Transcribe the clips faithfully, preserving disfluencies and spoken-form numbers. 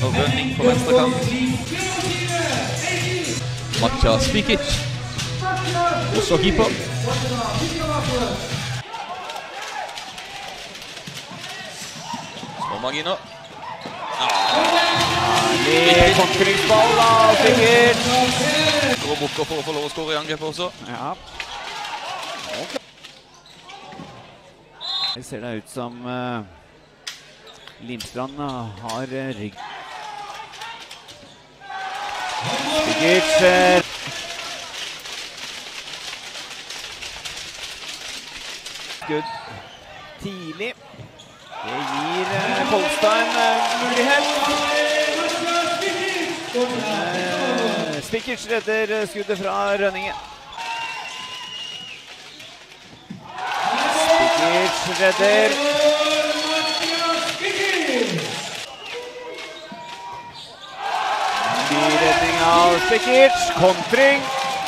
noe rønning på venstre kant. Matija Spikic. Også keeper. Små marginer. Herlig kontringsball av Spikic. Går Bukker for å få lov å skåre i angrepet også. Ja. Okay. Det ser det ut som uh, Limstrand har uh, rygg. Spikic. Uh, Good. Tidlig. Det gir uh, Kolstad en uh, mulighet. Uh, Spikic redder skuddet fra Rønningen. Spikic redder. Redning av Spikic. Kontring.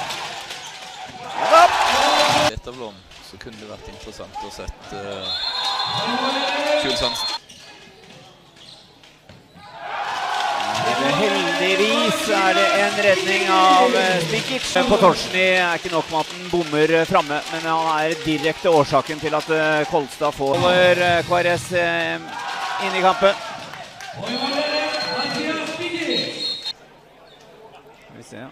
Ja. Etter Blom så kunne det vært interessant å sette uh, Kjulsandsen. Heldigvis er det en redning av Spikic. På Torsen er ikke nok med at den bommer fremme, men han er direkte årsaken til at Kolstad får K R S inn i kampen. Skal vi se.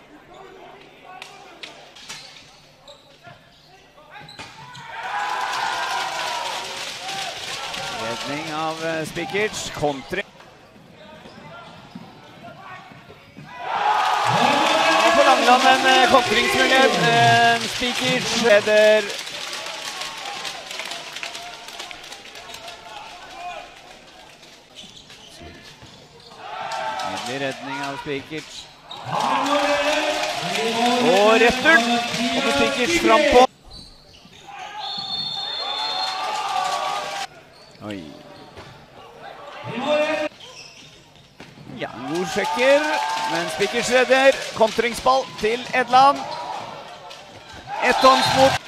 Redning av Spikic. Kontring. En kontringsmulighet. Spikic redder. Nydelig redning av Spikic. Og retur. Kommer Spikic frem på. Oi. Ja, god sjekker. Men Spikic redder. Kontringsball til Edland. Ett hånds mot.